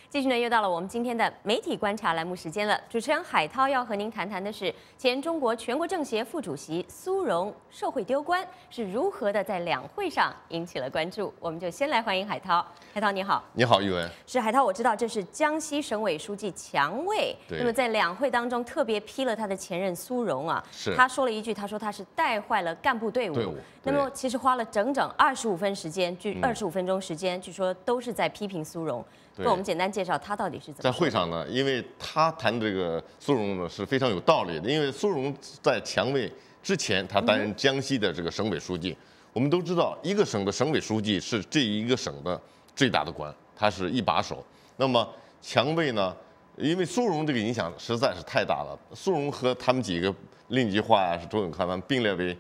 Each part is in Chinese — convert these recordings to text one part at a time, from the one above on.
继续呢，又到了我们今天的媒体观察栏目时间了。主持人海涛要和您谈谈的是，前中国全国政协副主席苏荣受贿丢官是如何的在两会上引起了关注。我们就先来欢迎海涛。海涛你好。 你好，玉文。 是海涛，我知道这是江西省委书记强卫，那么在两会当中特别批了他的前任苏荣啊，他说了一句，他说他是带坏了干部队伍。那么其实花了整整25分钟时间，据说都是在批评苏荣。跟我们简单介绍他到底是怎么在会上呢？因为他谈这个苏荣呢是非常有道理的，因为苏荣在强卫之前，他担任江西的这个省委书记。我们都知道，一个省的省委书记是这一个省的最大的官，他是一把手。那么强卫呢，因为苏荣这个影响实在是太大了，苏荣和他们几个令计划是周永康他们并列为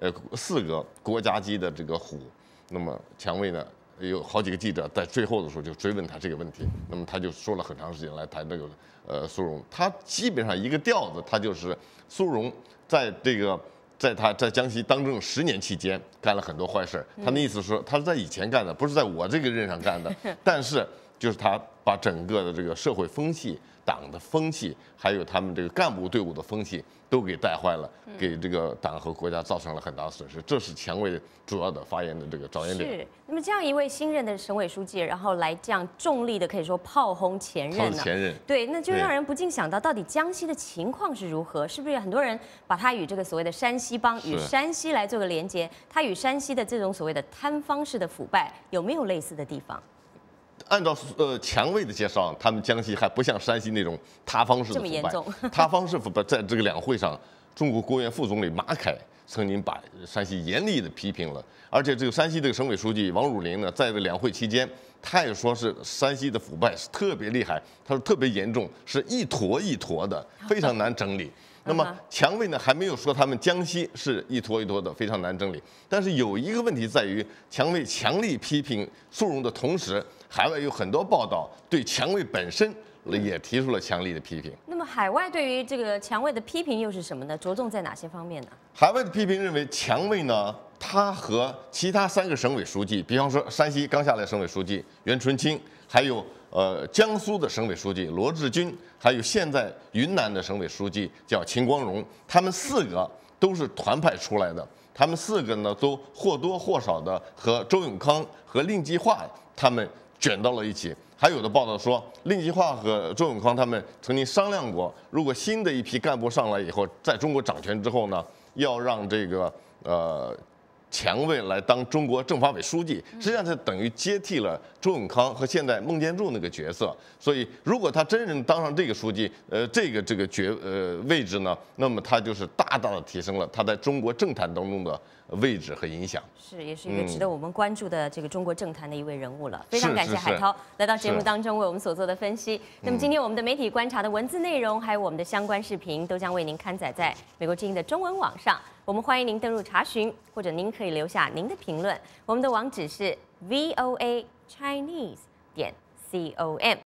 4个国家级的这个虎。那么强卫呢？有好几个记者在最后的时候就追问他这个问题，那么他就说了很长时间来谈这个苏荣，他基本上一个调子，他就是苏荣在他在江西当政10年期间干了很多坏事，他的意思是说他是在以前干的，不是在我这个任上干的，但是就是他把整个的这个社会风气、党的风气，还有他们这个干部队伍的风气都给带坏了，给这个党和国家造成了很大的损失。这是强卫主要的发言的这个着眼点。 是，那么这样一位新任的省委书记，然后来这样重力的可以说炮轰前任呢？对，那就让人不禁想到，到底江西的情况是如何？是不是很多人把它与这个所谓的山西帮与山西来做个连接？它与山西的这种所谓的贪方式的腐败有没有类似的地方？ 按照强卫的介绍，他们江西还不像山西那种塌方式的腐败。这么严重？塌方式腐败，在这个两会上，中国国务院副总理马凯曾经把山西严厉的批评了，而且这个山西这个省委书记王汝霖呢，在这两会期间，他也说是山西的腐败是特别厉害，他说特别严重，是一坨一坨的，非常难整理。那么强卫呢还没有说他们江西是一坨一坨的，非常难整理。但是有一个问题在于，强卫强力批评苏荣的同时，海外有很多报道对强卫本身也提出了强力的批评。 那么海外对于这个强卫的批评又是什么呢？着重在哪些方面呢？ 海外的批评认为，强卫呢，他和其他3个省委书记，比方说山西刚下来的省委书记袁纯清，还有江苏的省委书记罗志军，还有现在云南的省委书记叫秦光荣，他们4个都是团派出来的。他们4个呢，都或多或少的和周永康和令计划他们卷到了一起。还有的报道说，令计划和周永康他们曾经商量过，如果新的一批干部上来以后，在中国掌权之后呢，要让这个强卫来当中国政法委书记，实际上他等于接替了周永康和现在孟建柱那个角色。所以，如果他真正当上这个书记，这个位置呢，那么他就是大大的提升了他在中国政坛当中的位置和影响。是， 也是一个值得我们关注的这个中国政坛的一位人物了。非常感谢海涛来到节目当中为我们所做的分析。那么今天我们的媒体观察的文字内容，还有我们的相关视频，都将为您刊载在美国之音的中文网上。我们欢迎您登入查询，或者您可以留下您的评论。我们的网址是voachinese.com。